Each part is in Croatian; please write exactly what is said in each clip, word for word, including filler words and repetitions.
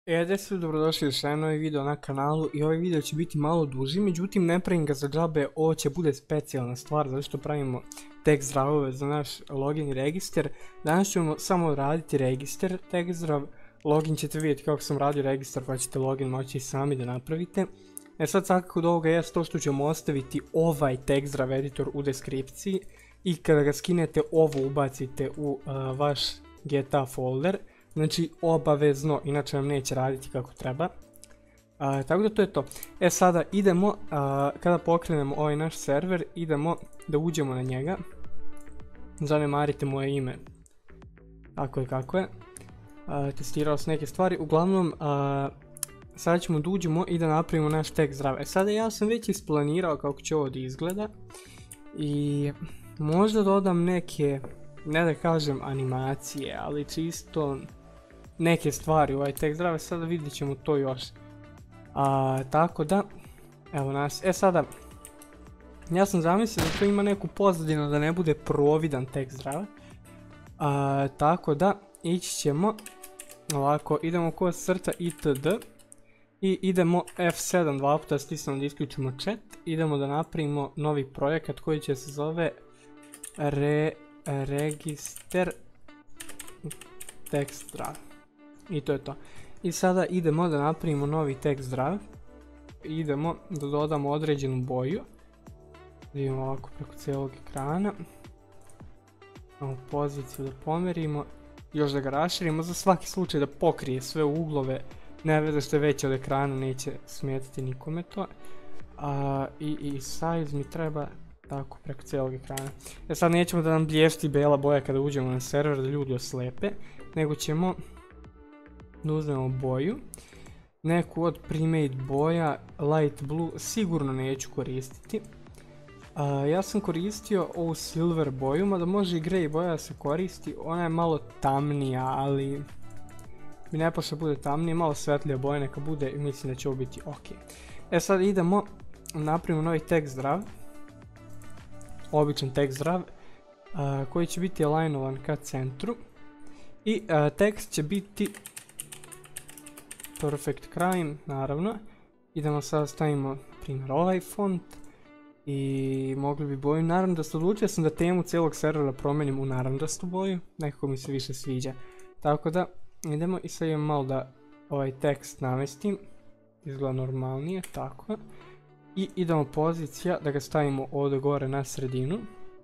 E, da svi dobrodošli još jedan novi video na kanalu i ovaj video će biti malo duži, međutim ne pravim ga za džabe, ovo će bude specijalna stvar zato što pravimo TextDrive-ove za naš login i register. Danas ćemo samo raditi register TextDrive, login ćete vidjeti kako sam radio register pa ćete login moći sami da napravite. E sad svakako od ovoga je to što ćemo ostaviti ovaj TextDrive editor u deskripciji i kada ga skinete ovo ubacite u uh, vaš G T A folder. Znači obavezno, inače vam neće raditi kako treba. A, tako da to je to. E sada idemo, a, kada pokrenemo ovaj naš server, idemo da uđemo na njega. Zanemarite moje ime. Tako je kako je. A, testirao sam neke stvari. Uglavnom, a, sada ćemo da uđemo i da napravimo naš TextDrive. E sada ja sam već isplanirao kako će ovo da izgleda. I možda dodam neke, ne da kažem animacije, ali čisto neke stvari u ovaj TextDrive, sada vidjet ćemo to još. A, tako da, evo nas, e sada, ja sam zamislio da to ima neku pozadinu da ne bude providan TextDrive. A, tako da, ići ćemo, ovako, idemo kod crta itd. I idemo F sedam dva puta stisnemo da isključimo chat, idemo da napravimo novi projekat koji će se zove Re, Register TextDrive. I to je to. I sada idemo da napravimo novi TextDrive. Idemo da dodamo određenu boju. Idemo ovako preko cijelog ekrana. Imamo poziciju da pomerimo. Još da ga raširimo za svaki slučaj da pokrije sve uglove. Ne veze što je veće od ekrana, neće smetati nikome to. A, i, I size mi treba tako preko cijelog ekrana. E sad nećemo da nam blješti bela boja kada uđemo na server da ljudi oslepe. Nego ćemo da uzmemo boju, neku od premade boja, light blue, sigurno neću koristiti. Uh, ja sam koristio ovu silver boju, mada može i grey boja da se koristi, ona je malo tamnija, ali mi ne paše bude tamnija, malo svetlija boja neka bude i mislim da će ovo biti ok. E sad idemo, napravimo novi TextDrive, običan TextDrive, uh, koji će biti alignovan ka centru i uh, tekst će biti Perfect Crime, naravno. Idemo sada stavimo, primjer, ovaj font i mogli bi boju naranđastu. Odlučio sam da temu cijelog servera promenim u naranđastu boju, nekako mi se više sviđa. Tako da idemo i sad imam malo da ovaj tekst namestim, izgleda normalnije, tako. I idemo pozicija da ga stavimo ovdje gore na sredinu.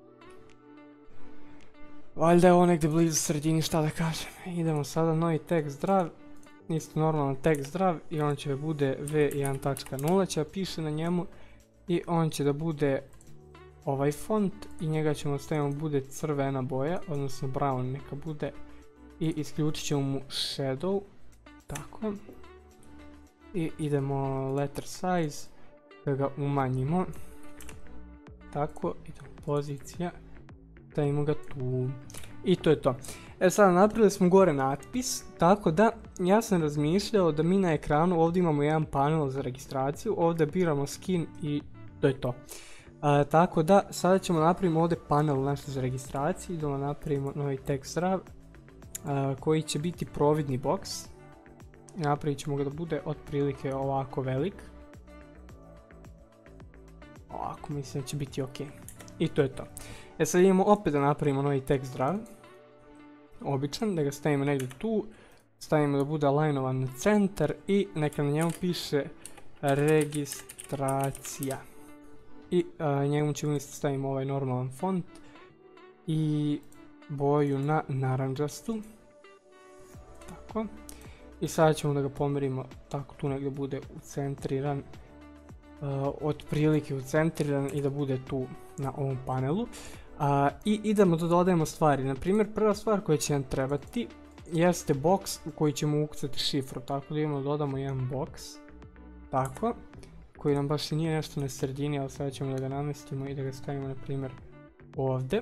Valjda je ovo negdje blizu sredini, šta da kažem. Idemo sada novi TextDrive. Isto normalno TextDrive i on će da bude v jedan tačka nula će da piše na njemu i on će da bude ovaj font i njega ćemo staviti da bude crvena boja, odnosno brown neka bude i isključit ćemo mu shadow, tako. I idemo letter size da ga umanjimo, tako, idemo pozicija, stavimo ga tu i to je to. E sada napravili smo gore natpis, tako da ja sam razmišljao da mi na ekranu ovdje imamo jedan panel za registraciju, ovdje biramo skin i to je to. E, tako da sada ćemo napraviti ovdje panel nešto za registraciju, idemo napravimo novi TextDrive e, koji će biti providni box. Napravit ćemo ga da bude otprilike ovako velik. Ovako mislim da će biti ok. I to je to. E sad idemo opet da napravimo novi TextDrive. Običan, da ga stavimo negdje tu, stavimo da bude alignovan na centar i neka na njemu piše registracija. I uh, njemu ćemo isto stavimo ovaj normalan font i boju na naranđastu. Tako. I sada ćemo da ga pomerimo tako tu negdje bude ucentriran, uh, otprilike ucentriran i da bude tu na ovom panelu. Uh, I idemo da dodajemo stvari, na primjer prva stvar koja će nam trebati jeste box u koji ćemo ukucati šifru, tako da idemo da dodamo jedan box, tako, koji nam baš i nije nešto na sredini, ali sada ćemo da ga namestimo i da ga stavimo na primjer ovdje.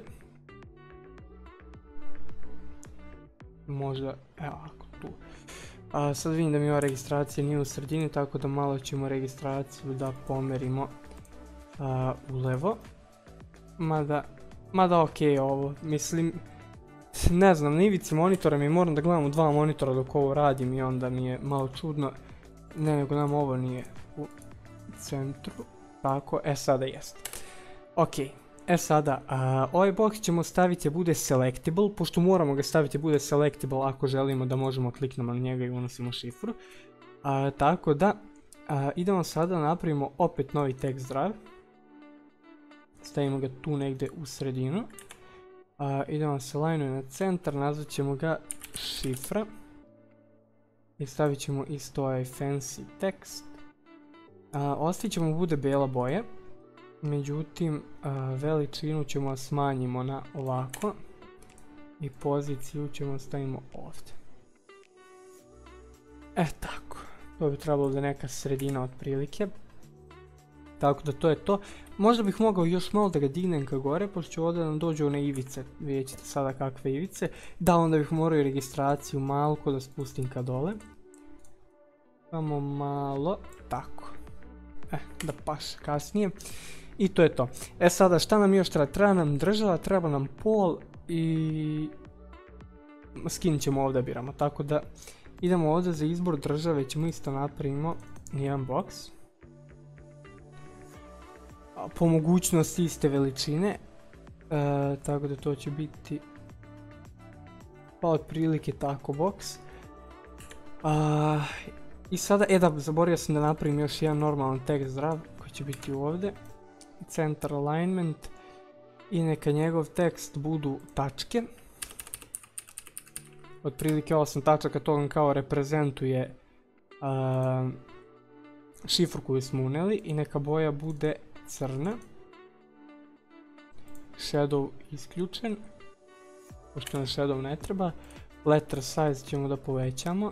Možda, evo ovako tu. Uh, sad vidim da mi ova registracija nije u sredini, tako da malo ćemo registraciju da pomerimo uh, u levo, mada Mada ok ovo, mislim, ne znam, na ivici monitora mi moram da gledam u dva monitora dok ovo radim i onda mi je malo čudno. Ne, nego nam ovo nije u centru. Tako, e sada jest. Ok, e sada, a, ovaj box ćemo staviti da bude selectable, pošto moramo ga staviti da bude selectable ako želimo da možemo kliknemo na njega i unosimo šifru. A, tako da, a, idemo sada napravimo opet novi text drive. Stavimo ga tu negdje u sredinu. A, idemo se lajnuje na centar, nazvat ćemo ga šifra. I stavit ćemo isto ovaj fancy tekst. Ostavit ćemo bude bijela boja. Međutim, a, veličinu ćemo smanjimo na ovako. I poziciju ćemo stavimo ovdje. E tako. To bi trebalo da je neka sredina otprilike. Tako da to je to. Možda bih mogao još malo da ga dignem ka gore, pošto će ovdje nam dođe one ivice. Vidjet ćete sada kakve ivice. Da, onda bih morao i registraciju malko da spustim ka dole. Samo malo, tako. E, da paše kasnije. I to je to. E sada, šta nam još treba? Treba nam država, treba nam pol i... skin ćemo ovdje biramo, tako da... idemo ovdje za izbor države, ćemo isto napravimo jedan box. Po mogućnosti iste veličine. E, tako da to će biti... pa otprilike tako box. A, I sada, e da, zaboravio sam da napravim još jedan normalan text drive koji će biti ovdje. Center alignment. I neka njegov tekst budu tačke. Otprilike osam tačaka, to vam kao reprezentuje uh, šifru koju smo uneli i neka boja bude crna. Shadow isključen, pošto nam shadow ne treba. Letter size ćemo da povećamo.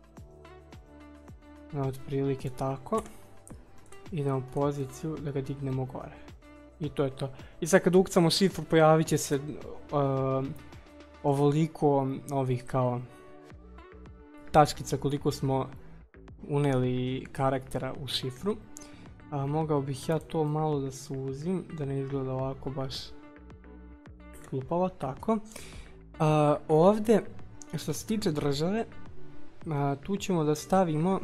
Na otprilike tako. Idemo poziciju da ga dignemo gore. I to je to. I sad kad ukcamo šifru pojavit će se uh, ovoliko ovih kao tačkica koliko smo uneli karaktera u šifru. A, mogao bih ja to malo da suzim, da ne izgleda ovako baš glupavo, tako. A, ovdje, što se tiče države, a, tu ćemo da stavimo,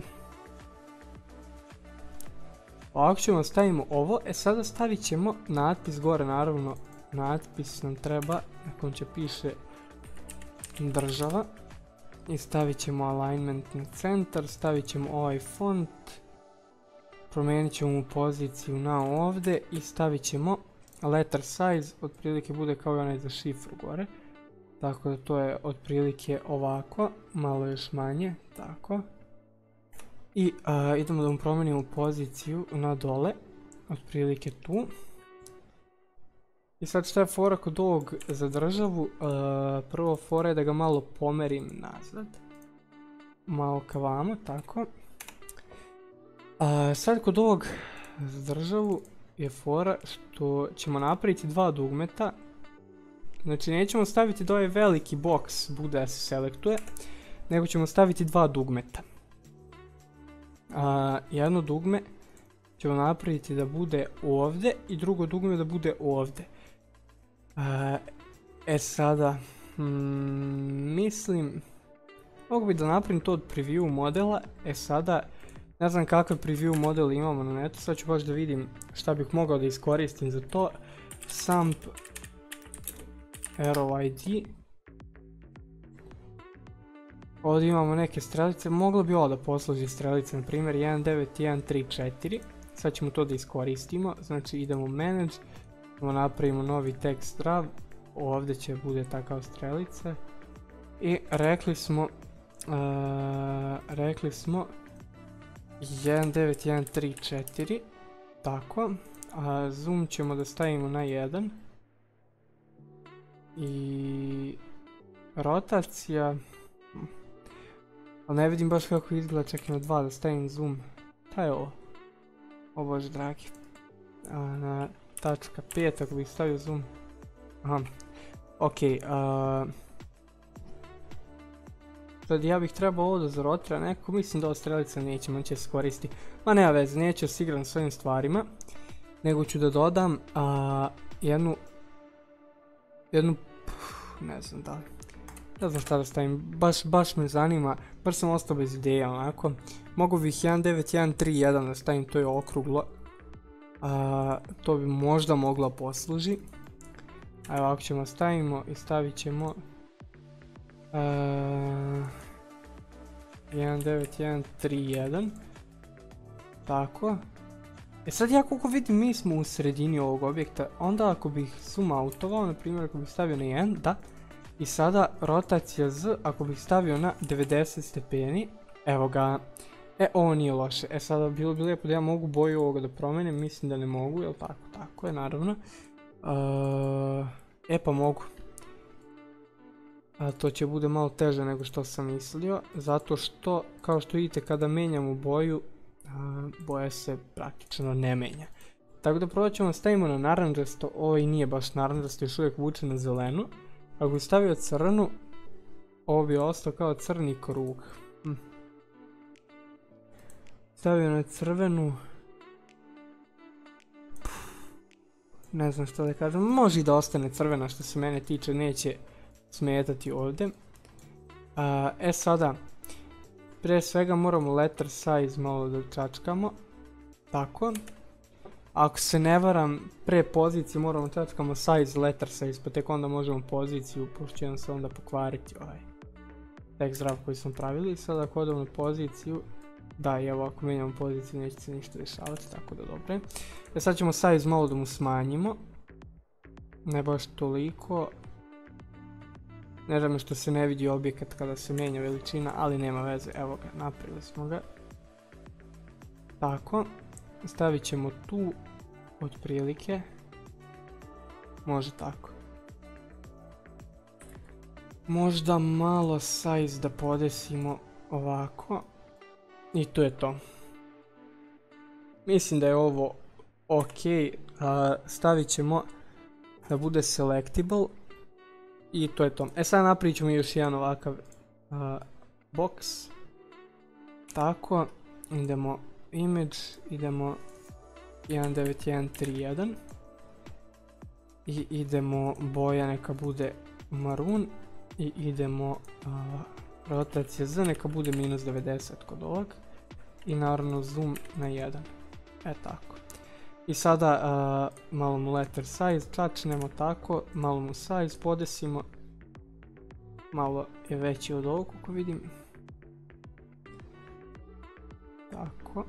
ovako ćemo da stavimo ovo, e sada stavit ćemo natpis gore, naravno natpis nam treba, na kojem će piše država. I stavit ćemo alignment na centar, stavit ćemo ovaj font, promijenit ćemo mu poziciju na ovdje i stavit ćemo letter size, otprilike bude kao i onaj za šifru gore. Tako da to je otprilike ovako, malo još manje, tako. I uh, idemo da mu promijenimo poziciju na dole, otprilike tu. I sad šta je fora kod ovog za državu, uh, prvo fora je da ga malo pomerim nazad. Malo ka vama, tako. Uh, sad kod ovog za državu je fora što ćemo napraviti dva dugmeta. Znači nećemo staviti da ovaj veliki box bude da se selektuje, nego ćemo staviti dva dugmeta. Uh, jedno dugme ćemo napraviti da bude ovdje i drugo dugme da bude ovdje. Uh, e sada, hmm, mislim, mogu bi da napravim to od preview modela, e sada, ne znam kakav preview model imamo na netu, sad ću baš da vidim šta bih mogao da iskoristim za to. Sump arrow I D. Ovdje imamo neke strelice, moglo bi ovo da posluži strelice, na primjer jedan devet jedan tri četiri. Sad ćemo to da iskoristimo, znači idemo u manage, napravimo novi text drive, ovdje će bude takav strelice. I rekli smo, uh, rekli smo jedan devet jedan tri četiri, tako, a zoom ćemo da stavimo na jedan. I rotacija, ali ne vidim baš kako izgleda, čekaj na dva da stavim zoom. Šta je ovo? O bože dragi. A, na tačka pet ako bih stavio zoom. Aha. Ok. Uh, sad ja bih trebao ovo da zarotira neko, mislim da ovo strelica neće, on će se koristiti. Ma nema veze, neću se igram s ovim stvarima. Nego ću da dodam uh, jednu, jednu, pff, ne znam da li. Ne znam šta da stavim, baš, baš me zanima, baš sam ostao bez ideja onako. Mogu bih jedan devet jedan tri jedan da stavim, to je okruglo. A, to bi možda moglo posluži. A ovako ćemo stavimo i stavit ćemo a, jedan devet jedan tri jedan. Tako. E sad ja koliko vidim mi smo u sredini ovog objekta, onda ako bih zoom outovao, na primjer ako bih stavio na jedan, da. I sada rotacija Z, ako bih stavio na devedeset stepeni, evo ga. E, ovo nije loše. E, sada bilo bi lijepo da ja mogu boju ovoga da promenim, mislim da ne mogu, jel tako? Tako je, naravno. Uh, e, pa mogu. A, to će bude malo teže nego što sam mislio, zato što, kao što vidite, kada menjamo boju, a, boja se praktično ne menja. Tako da prvo ćemo stavimo na naranđasto, ovo i nije baš naranđasto, još uvijek vuče na zelenu. Ako bi stavio crnu, ovo bi ostao kao crni krug. Hm. Stavio na crvenu. Ne znam što da kažem, može i da ostane crvena što se mene tiče, neće smetati ovdje. A, e sada, prije svega moramo letter size malo da čačkamo. Tako. Ako se ne varam, pre pozicije moramo čačkamo size, letter size, pa tek onda možemo poziciju, pošto će nam se onda pokvariti ovaj tekst drav koji smo pravili. Sada ako odemo na poziciju, da, i evo ako menjamo poziciju neće se ništa dešavati, tako da dobro. E sad ćemo size malo da mu smanjimo. Ne baš toliko. Ne znam što se ne vidi objekat kada se menja veličina, ali nema veze, evo ga, napravili smo ga. Tako, stavit ćemo tu otprilike, može tako. Možda malo size da podesimo ovako i to je to. Mislim da je ovo ok, stavit ćemo da bude selectable. I to je to. E sad napravit ćemo još jedan ovakav uh, box. Tako. Idemo image. Idemo jedan devet jedan tri jedan. I idemo boja neka bude maroon. I idemo uh, rotacija Z neka bude minus devedeset kod ovog. I naravno zoom na jedan. E tako. I sada uh, malo mu letter size čačnemo tako, malo mu size podesimo, malo je veći od ovog kako vidim. Tako.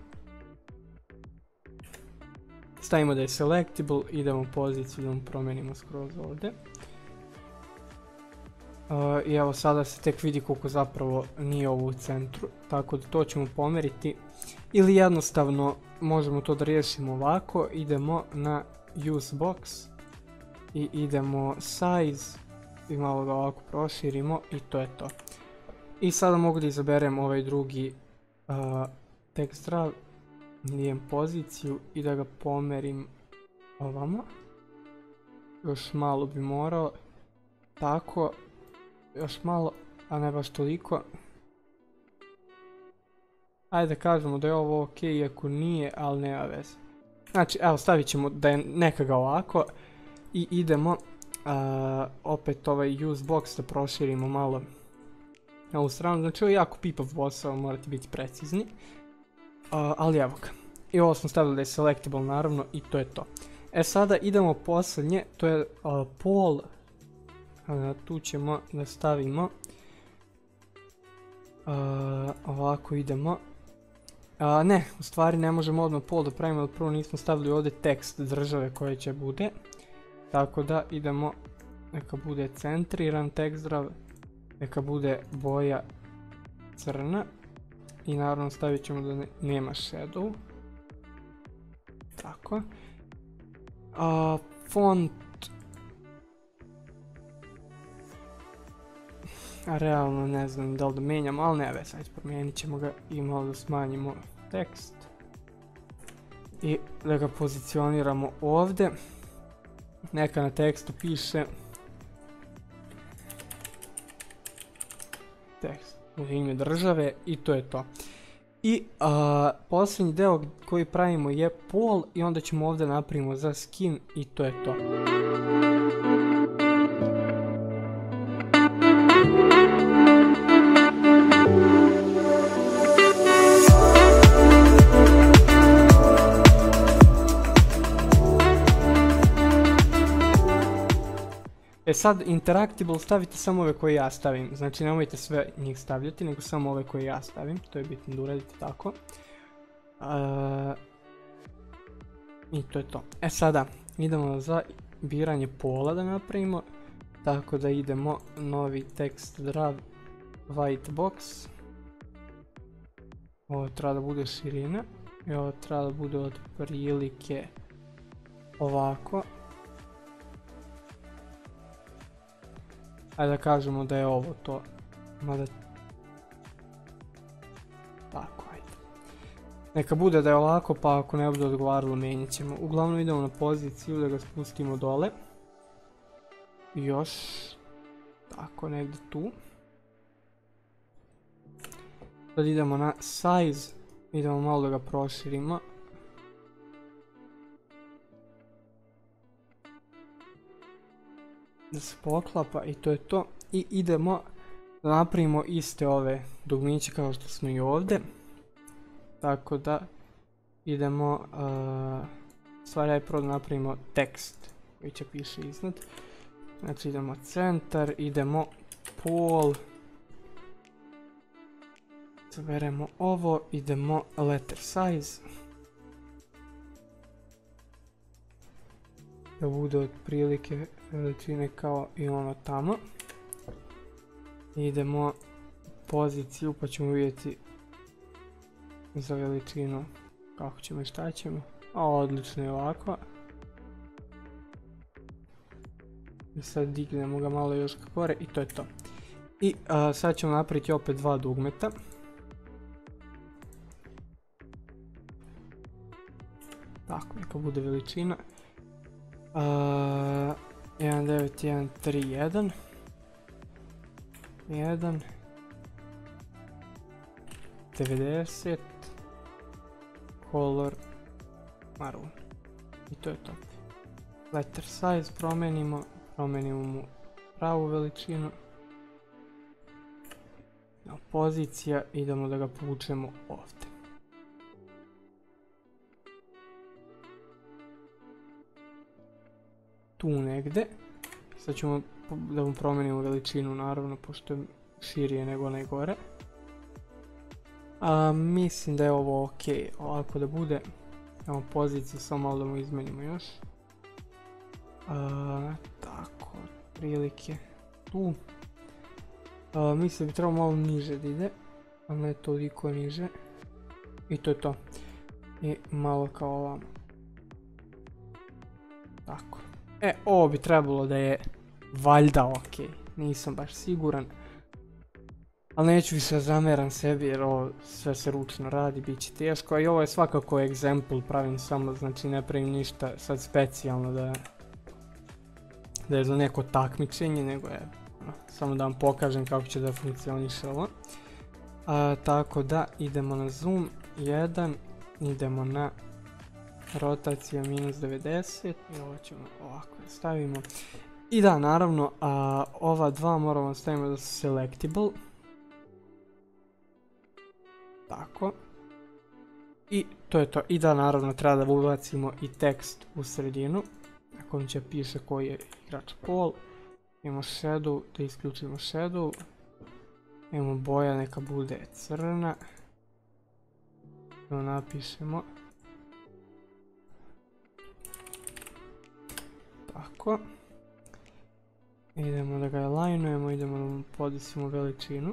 Stavimo da je selectable, idemo u poziciju da mu promijenimo skroz ovdje. Uh, I evo sada se tek vidi koliko zapravo nije ovo u centru, tako da to ćemo pomeriti. Ili jednostavno možemo to da riješimo ovako, idemo na use box i idemo size i malo ga ovako proširimo i to je to. I sada mogu da izaberem ovaj drugi uh, text drav, nijem poziciju i da ga pomerim ovamo. Još malo bi morao, tako, još malo, a ne baš toliko. Ajde da kažemo da je ovo ok, iako nije, ali nema veze. Znači, evo, stavit ćemo da je neka ga ovako. I idemo, uh, opet ovaj use box da proširimo malo na ovu stranu. Znači, ovo je jako pipav posao, morate biti precizni. Uh, ali evo ga. I ovo smo stavili da je selectable, naravno, i to je to. E sada idemo posljednje, to je uh, pol. Uh, tu ćemo da stavimo. Uh, ovako idemo. Uh, ne, u stvari ne možemo odmah pol da pravimo, jer prvo nismo stavili ovdje tekst države koje će bude. Tako da idemo, neka bude centriran tekst drav, neka bude boja crna. I naravno stavit ćemo da ne, nema shadow. Tako. Uh, font. A realno ne znam da li da menjamo, ali ne već, sad promijenit ćemo ga i malo da smanjimo tekst. I da ga pozicioniramo ovdje. Neka na tekstu piše tekst u ime države i to je to. I uh, posljednji deo koji pravimo je pol i onda ćemo ovdje napravimo za skin i to je to. E sad, interactable stavite samo ove koje ja stavim, znači nemojte sve njih stavljati, nego samo ove koje ja stavim, to je bitno da uradite tako. Uh, I to je to. E sada, idemo za biranje pola da napravimo, tako da idemo novi text drav white box. Ovo treba da bude širina i ovo treba da bude od prilike ovako. Ajde da kažemo da je ovo to, mada... Tako, ajde. Neka bude da je ovako, pa ako ne bude odgovaralo menjat ćemo. Uglavnom idemo na poziciju da ga spustimo dole. I još... Tako, negdje tu. Sad idemo na size, idemo malo da ga proširimo. Da se poklapa i to je to. I idemo da napravimo iste ove dugmiće kao što smo i ovdje. Tako da idemo, uh, stvari aj prvo da napravimo tekst koji će piše iznad. Znači idemo centar, idemo pol. Zaberemo ovo, idemo letter size. Da bude otprilike veličine kao i ono tamo. Idemo poziciju pa ćemo vidjeti za veličinu kako ćemo i šta ćemo. A odlično je ovako. I sad dignemo ga malo još ka gore i to je to. I a, sad ćemo napraviti opet dva dugmeta. Tako, neka bude veličina. Uh, jedan devet jedan tri jedan jedan devedeset color maroon i to je to. Letter size promenimo, promenimo mu pravu veličinu. No, pozicija, idemo da ga povučemo ovdje. Tu negde. Sad ćemo da mu promenimo veličinu naravno pošto je širije nego onaj gore. A, mislim da je ovo ok, ovako da bude. Evo poziciju, samo malo da mu izmenimo još. A, tako, prilike tu. A, mislim da bi trebalo malo niže da ide, ali ne toliko niže. I to je to. I malo kao ovamo. Tako. E, ovo bi trebalo da je valjda ok, nisam baš siguran. Ali neću više zameram sebi jer ovo sve se ručno radi, bit će teško. I ovo je svakako example, pravim samo, znači ne pravim ništa sad specijalno da, da je za neko takmičenje, nego je no, samo da vam pokažem kako će da funkcioniše ovo. A, tako da idemo na zoom jedan, idemo na rotacija minus devedeset i ovo ćemo ovako da stavimo. I da, naravno, a, ova dva moramo staviti da su selectable. Tako. I to je to. I da, naravno, treba da ubacimo i tekst u sredinu. Na kojem će piše koji je igrač pol. Imamo shadow, da isključimo shadow. Imamo boja, neka bude crna. Evo napišemo. Tako. Idemo da ga alignujemo, idemo da mu podesimo veličinu.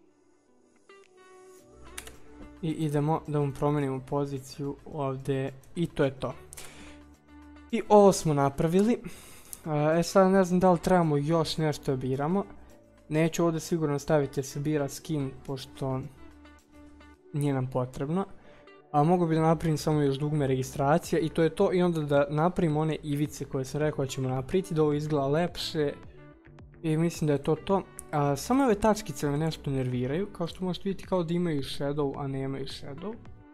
I idemo da mu promenimo poziciju ovdje i to je to. I ovo smo napravili. E sad ne znam da li trebamo još nešto da biramo. Neću ovdje sigurno staviti da se bira skin pošto nije nam potrebno. A mogu bi da napravim samo još dugme registracije i to je to. I onda da napravim one ivice koje sam rekao da ćemo napraviti, da ovo izgleda lepše. I mislim da je to to. A, samo ove tačkice me nešto nerviraju, kao što možete vidjeti kao da imaju shadow, a nemaju shadow.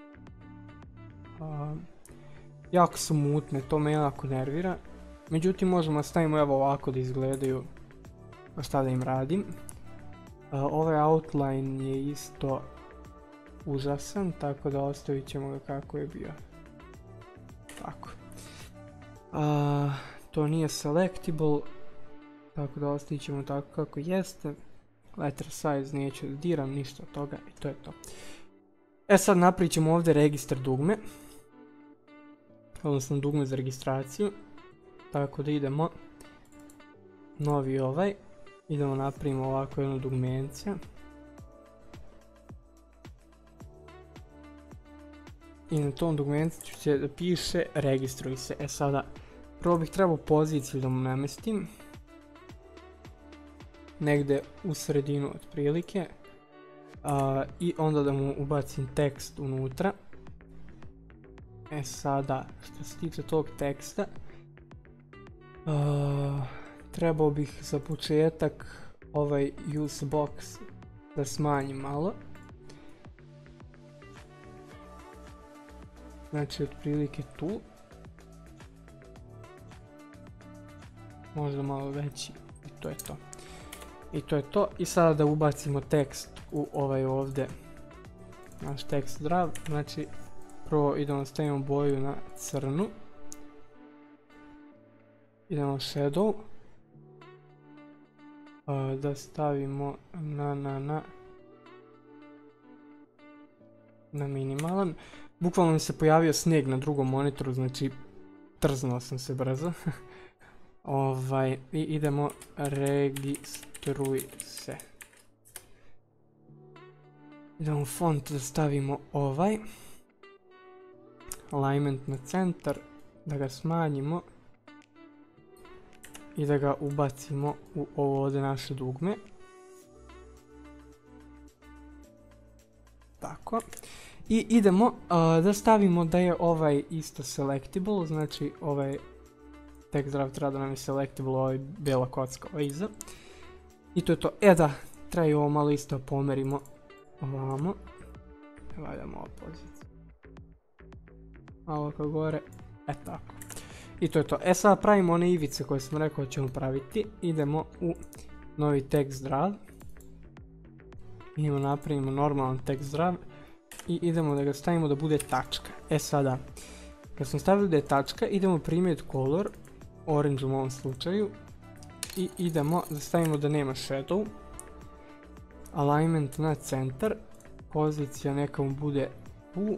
A, jako su mutne, to me jako nervira. Međutim možemo da stavimo evo ovako da izgledaju, pa šta da im radim. A, ovaj outline je isto užasan, tako da ostavit ćemo ga kako je bio. Tako. A, to nije selectable. Tako da ostavit ćemo tako kako jeste. Letter size neću da diram, ništa od toga i to je to. E sad napravit ćemo ovdje registar dugme. Odnosno dugme za registraciju. Tako da idemo novi ovaj. Idemo napravimo ovako jednu dugmenciju. I na tom dugmencu će da piše registruj se. E sada, prvo bih trebao poziciju da mu namestim. Negde u sredinu otprilike. Uh, I onda da mu ubacim tekst unutra. E sada, što se tiče tog teksta, uh, trebao bih za početak ovaj use box da smanjim malo. Znači otprilike tu. Možda malo veći i to je to. I to je to. I sada da ubacimo tekst u ovaj ovdje naš tekst drav. Znači prvo idemo stavimo boju na crnu. Idemo shadow. Uh, da stavimo na na na na minimalan. Bukvalno mi se pojavio snijeg na drugom monitoru, znači trznuo sam se brzo. Ovaj, i idemo registruj se. Idemo font da stavimo ovaj. Alignment na centar, da ga smanjimo. I da ga ubacimo u ovo ovdje naše dugme. Tako. I idemo uh, da stavimo da je ovaj isto selectable, znači ovaj text drav treba da nam je selectable, ovaj bela kocka ovaj iza. I to je to. E da, treba i ovo malo isto pomerimo ovamo. Valjamo ovu poziciju. Malo kao gore, e tako. I to je to. E sada pravimo one ivice koje sam rekao ćemo praviti. Idemo u novi text drav. Idemo napravimo normalan text drav. I idemo da ga stavimo da bude tačka. E sada, kad smo stavili da je tačka, idemo primjeti color, orange u ovom slučaju. I idemo da stavimo da nema shadow. Alignment na centar. Pozicija neka mu bude tu.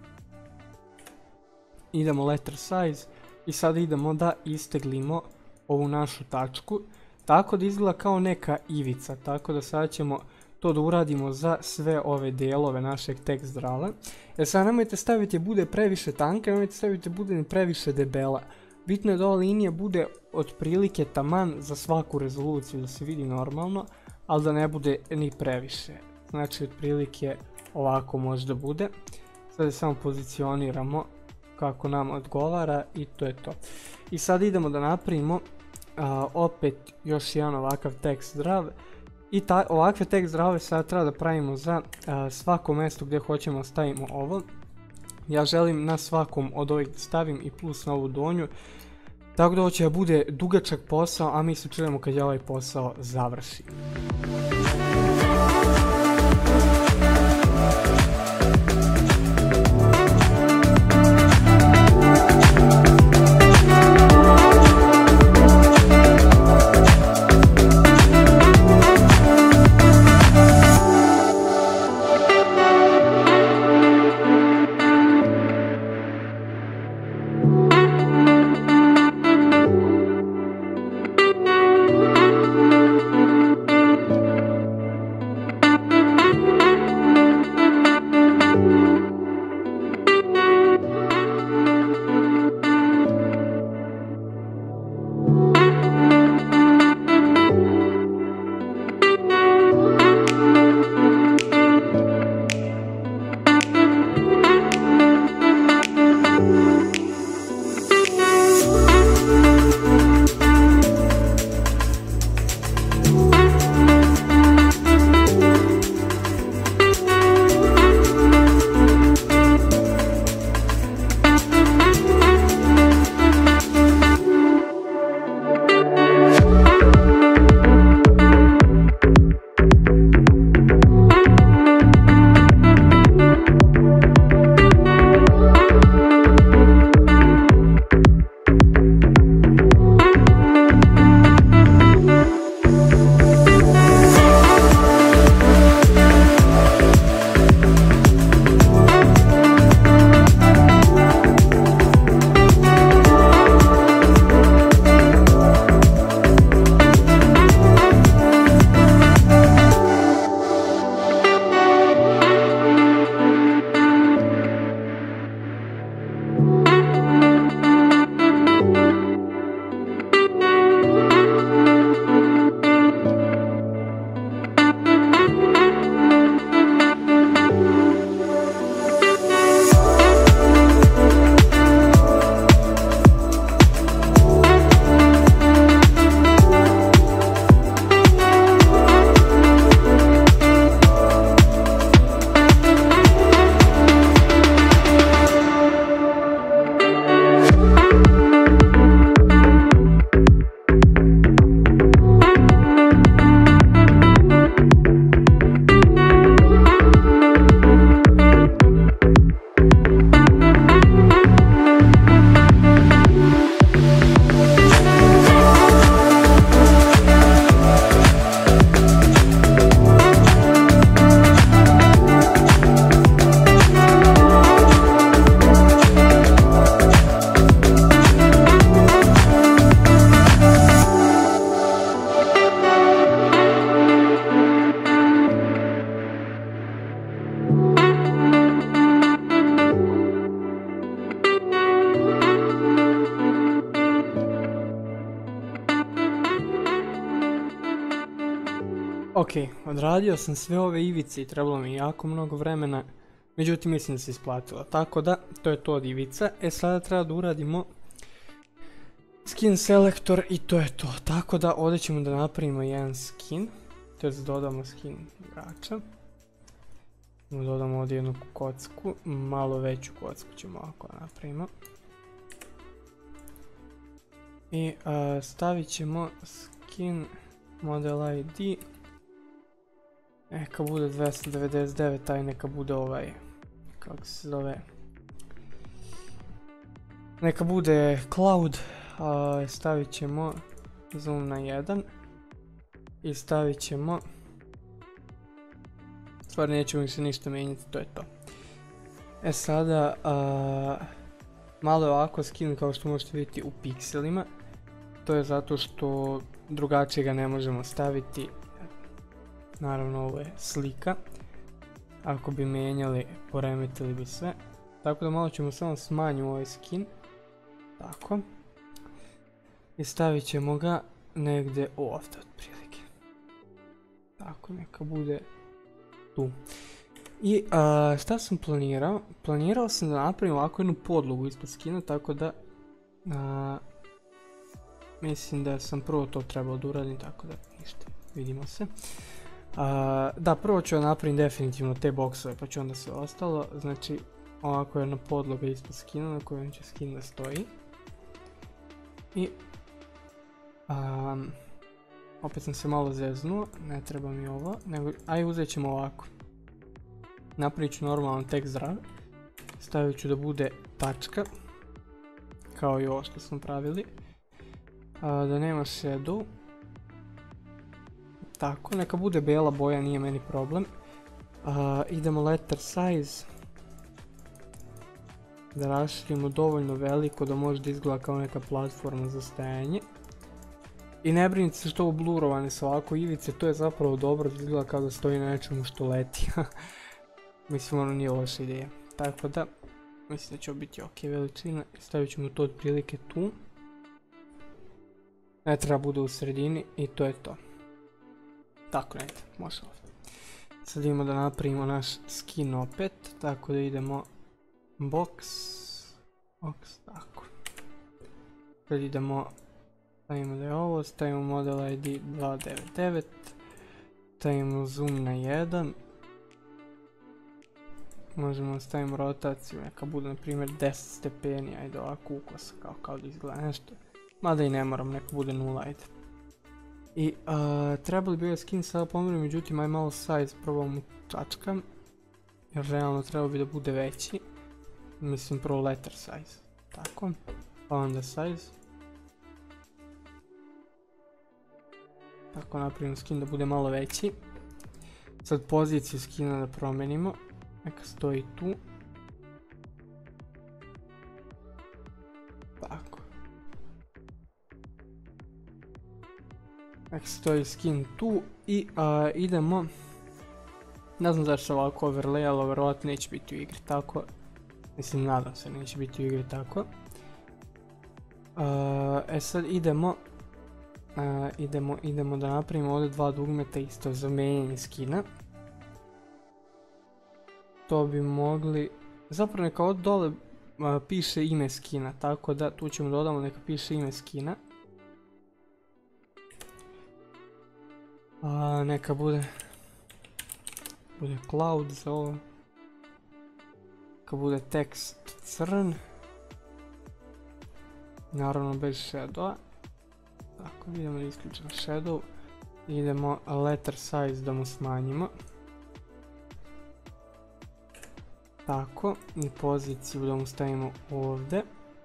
Idemo letter size. I sada idemo da isteglimo ovu našu tačku. Tako da izgleda kao neka ivica. Tako da sada ćemo to da uradimo za sve ove dijelove našeg text drava. Jer sad nemojte staviti bude previše tanka, nemojte staviti bude ni previše debela. Bitno je da ova linija bude otprilike taman za svaku rezoluciju, da se vidi normalno, ali da ne bude ni previše. Znači otprilike ovako može da bude. Sada samo pozicioniramo kako nam odgovara i to je to. I sad idemo da napravimo a, opet još jedan ovakav text drav. I ta, ovakve text drave sad treba da pravimo za a, svako mjesto gdje hoćemo stavimo ovo. Ja želim na svakom od ovih da stavim i plus na ovu donju. Tako da ovo će da bude dugačak posao, a mi se čujemo kad je ovaj posao završi. odradio sam sve ove ivice i trebalo mi jako mnogo vremena, međutim mislim da se isplatilo, tako da to je to od ivica. E sada treba da uradimo skin selektor i to je to, tako da ovdje ćemo da napravimo jedan skin, to je da dodamo skin igrača. Dodamo ovdje jednu kocku, malo veću kocku ćemo ovako napravimo. I uh, stavit ćemo skin model I D. Neka bude dvesta devedeset devet, taj neka bude ovaj, kako se zove. Neka bude cloud, uh, stavit ćemo zoom na jedan. I stavit ćemo, stvar nećemo mi se ništa mijenjati, to je to. E sada, uh, malo je ovako skin kao što možete vidjeti u pikselima. To je zato što drugačije ga ne možemo staviti. Naravno ovo je slika. Ako bi mijenjali, poremetili bi sve. Tako da malo ćemo samo smanjiti ovaj skin. Tako. I stavit ćemo ga negdje ovdje otprilike. Tako, neka bude tu. I uh, šta sam planirao? Planirao sam da napravim ovako jednu podlogu ispod skina, tako da uh, mislim da sam prvo to trebao da uradim, tako da ništa, vidimo se. Uh, da, prvo ću napravim definitivno te boksove, pa ću onda sve ostalo. Znači, ovako jedna podloga ispod skina na kojoj će skin da stoji. I um, opet sam se malo zeznuo, ne treba mi ovo, nego, aj uzet ćemo ovako. Napravit ću normalan tekst zdrav, stavit ću da bude tačka, kao i ovo što smo pravili, a, da nema shadow, tako, neka bude bijela boja, nije meni problem. A, idemo letter size, da raširimo dovoljno veliko da može da izgleda kao neka platforma za stajanje. I ne brinite se što ovo blurovane su ovako ivice, to je zapravo dobro da izgleda kao da stoji na nečemu što leti. Mislim, ono nije loša ideja. Tako da, mislim da će ovo biti ok veličina. Stavit ćemo to otprilike tu. Ne treba bude u sredini i to je to. Tako, ne, može ovdje. Sad idemo da napravimo naš skin opet, tako da idemo box, box, tako. Sad idemo, stavimo da je ovo, stavimo model I D dva devet devet, stavimo zoom na jedan. Možemo stavimo rotaciju, neka bude na primjer deset stepeni, ajde ovako ukosa kao, kao da izgleda nešto. Mada i ne moram, neka bude nula, ajde. I uh, trebali bi ovaj skin sada pomenuti, međutim aj malo size probamo čačkam. Jer realno treba bi da bude veći. Mislim prvo letter size. Tako, pa onda size. Tako napravimo skin da bude malo veći. Sad poziciju skina da promenimo. Neka stoji tu. Tako. Neka stoji skin tu i uh, idemo. Ne znam zašto je ovako overlay, ali vjerojatno neće biti u igri tako. Mislim, nadam se neće biti u igri tako. Uh, e sad idemo. Uh, idemo, idemo da napravimo ovdje dva dugmeta isto za mijenjanje skina. To bi mogli, zapravo neka od dole uh, piše ime skina, tako da tu ćemo dodamo neka piše ime skina. Uh, neka bude, bude cloud za ovo. Neka bude tekst crn. Naravno bez shadowa. Tako, idemo da isključimo shadow. Idemo letter size da mu smanjimo. Tako, i poziciju da mu stavimo ovdje.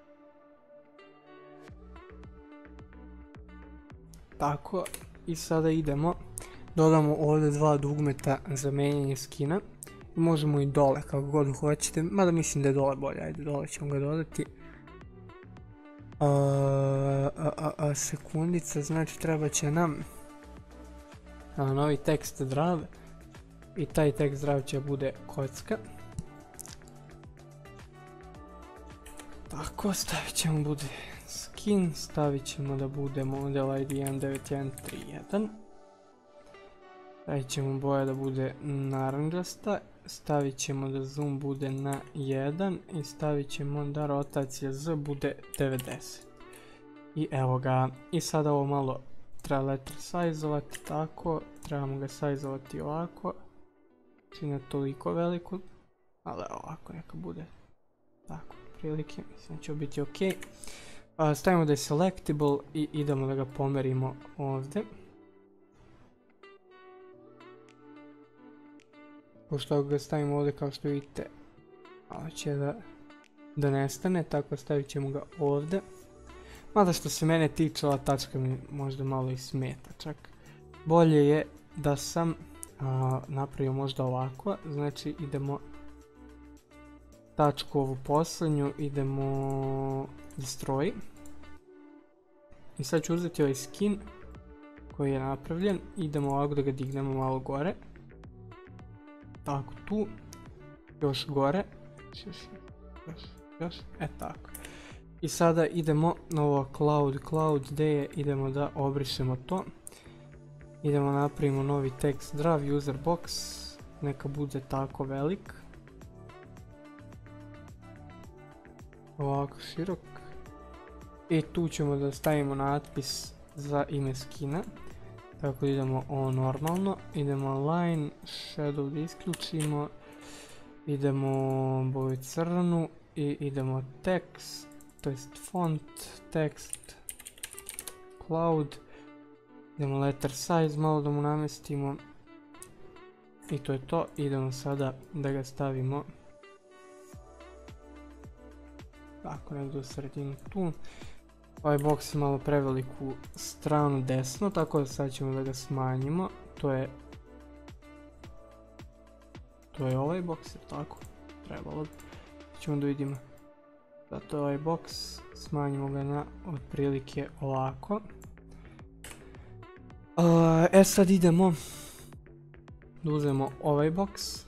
Tako, i sada idemo, dodamo ovdje dva dugmeta za mijenjanje skina. Možemo i dole kako god hoćete, mada mislim da je dole bolje, ajde dole ćemo ga dodati. A, a, a, a sekundica, znači treba će nam a, novi tekst zdrav i taj tekst zdrav će bude kocka. Tako, stavit ćemo bude skin, stavit ćemo da bude model I D jedan devet jedan tri jedan. Stavit ćemo boja da bude naranđasta, stavit ćemo da zoom bude na jedan i stavit ćemo da rotacija Z bude devedeset. I evo ga, i sada ovo malo treba letter sajzovati tako, trebamo ga sajzovati ovako, znači ne toliko veliko, ali ovako neka bude tako prilike, mislim da će biti ok. Uh, stavimo da je selectable i idemo da ga pomerimo ovdje. Pošto ako ga stavimo ovdje kao što vidite, malo će da, da nestane, tako stavit ćemo ga ovdje. Mada što se mene tiče, ova tačka mi možda malo i smeta čak. Bolje je da sam a, napravio možda ovako, znači idemo tačku ovu posljednju, idemo destroy. I sad ću uzeti ovaj skin koji je napravljen, idemo ovako da ga dignemo malo gore. Tako tu, još gore, još, još, još, e tako. I sada idemo na ovo cloud, cloud gdje je, idemo da obrišemo to. Idemo napravimo novi text drav, user box, neka bude tako velik. Ovako širok. I tu ćemo da stavimo natpis za ime skina. Tako idemo ovo normalno, idemo line, shadow da isključimo, idemo boju crnu i idemo text, to jest font, text, cloud, idemo letter size, malo da mu namestimo i to je to. Idemo sada da ga stavimo tako negdje u sredinu tu. Ovaj box je malo preveliku stranu desno, tako da sad ćemo da ga smanjimo. To je To je ovaj box, jer tako trebalo bi. Ćemo da vidimo. Zato je ovaj box, smanjimo ga na otprilike ovako. Uh, e sad idemo da uzmemo ovaj box.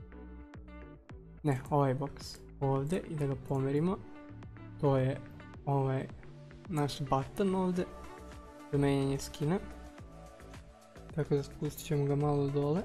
Ne, ovaj box ovdje i da ga pomerimo. To je ovaj naš button ovdje za menjanje skina. Tako da spustit ćemo ga malo dole.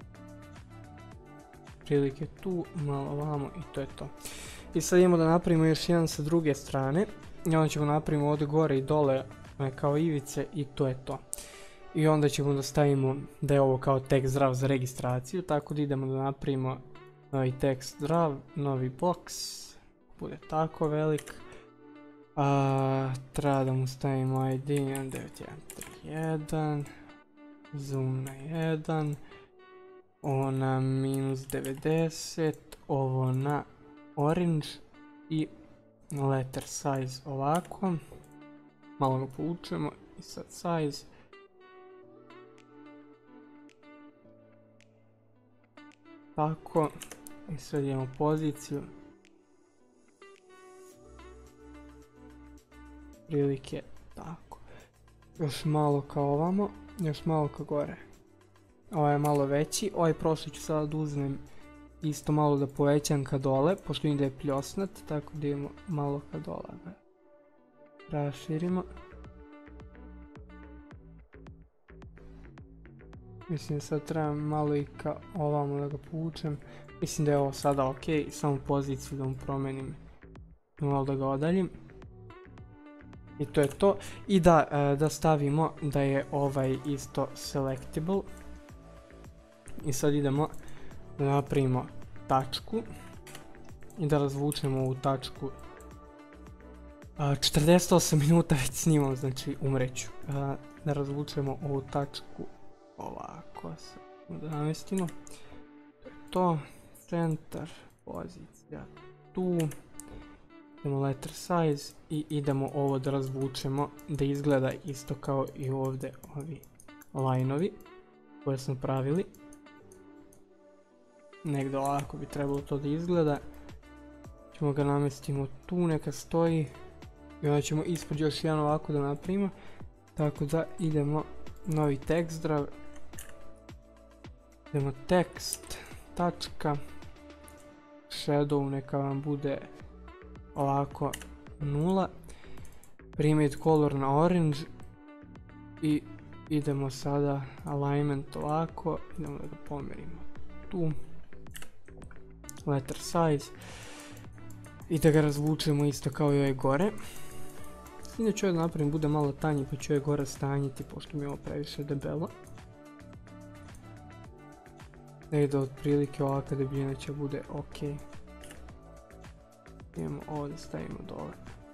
Prilike tu, malo ovamo i to je to. I sad idemo da napravimo još jedan sa druge strane. I onda ćemo napravimo ovdje gore i dole kao ivice i to je to. I onda ćemo da stavimo da je ovo kao text drav za registraciju. Tako da idemo da napravimo novi text drav, novi box. Bude tako velik. A, treba da mu stavimo I D jedan devet jedan tri jedan, zoom na jedan, ovo na minus devedeset, ovo na orange i letter size ovako, malo ga povučemo i sad size, tako i sad imamo poziciju. Prilike tako. Još malo kao ovamo, još malo kao gore. Ovaj je malo veći, ovaj prošli ću sada da uzmem isto malo da povećam ka dole, pošto vidim da je pljosnat, tako da idemo malo ka dole. Raširimo. Mislim da sad trebam malo i ka ovamo da ga povučem. Mislim da je ovo sada ok, samo poziciju da mu promenim, malo da ga odaljim. I to je to. I da, da stavimo da je ovaj isto selectable. I sad idemo da napravimo tačku. I da razvučemo ovu tačku. četrdeset osam minuta već snimam, znači umreću. Da razvučemo ovu tačku ovako. Da namestimo. To je to. Centar. Pozicija. Tu. Idemo letter size i idemo ovo da razvučemo da izgleda isto kao i ovdje ovi line-ovi koje smo pravili. Negdje ovako bi trebalo to da izgleda. Ćemo ga namestimo tu, neka stoji. I onda ćemo ispod još jedan ovako da napravimo. Tako da idemo novi text drav. Idemo text, tačka, shadow neka vam bude ovako nula, primit color na orange i idemo sada alignment ovako, idemo da ga pomerimo tu, letter size i da ga razvučemo isto kao i ovaj gore. Inače ću da napravim bude malo tanji pa ću ovaj gore stanjiti pošto mi je ovo previše debelo. Negdje otprilike ovaka debljina će bude ok. Idemo ovo da stavimo dole.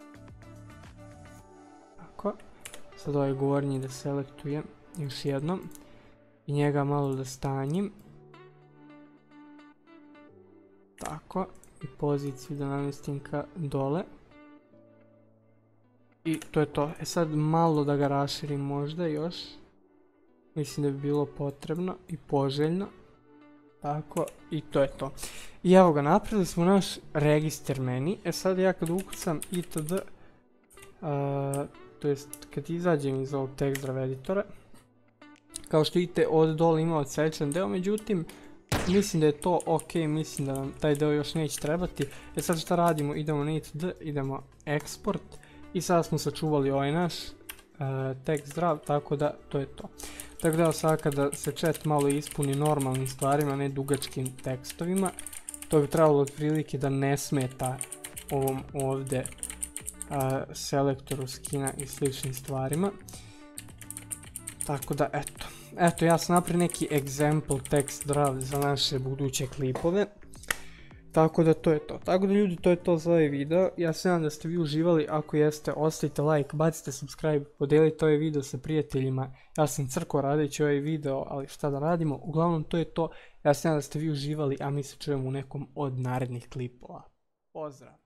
Tako. Sad ovaj gornji da selektujem još jednom. I njega malo da stanjim. Tako. I poziciju da namestim ka dole. I to je to. E sad malo da ga raširim možda još. Mislim da bi bilo potrebno i poželjno. Tako, i to je to. I evo ga, napravili smo naš register meni. E sad ja kad ukucam itd, uh, to jest kad izađem iz ovog TextDrive editora, kao što vidite od dole ima odsečen deo, međutim mislim da je to ok, mislim da nam taj deo još neće trebati. E sad šta radimo, idemo na itd, idemo export i sada smo sačuvali ovaj naš uh, TextDrive, tako da to je to. Tako da sada kada se chat malo ispuni normalnim stvarima, ne dugačkim tekstovima, to bi trebalo otprilike da ne smeta ovom ovdje uh, selektoru skina i sličnim stvarima. Tako da eto, eto ja sam napravio neki example TextDrive za naše buduće klipove. Tako da to je to. Tako da ljudi, to je to za ovaj video. Ja se nadam da ste vi uživali. Ako jeste, ostavite like, bacite subscribe, podijelite ovaj video sa prijateljima. Ja sam crko radeći ovaj video, ali šta da radimo. Uglavnom to je to. Ja se nadam da ste vi uživali, a mi se čujemo u nekom od narednih klipova. Pozdrav!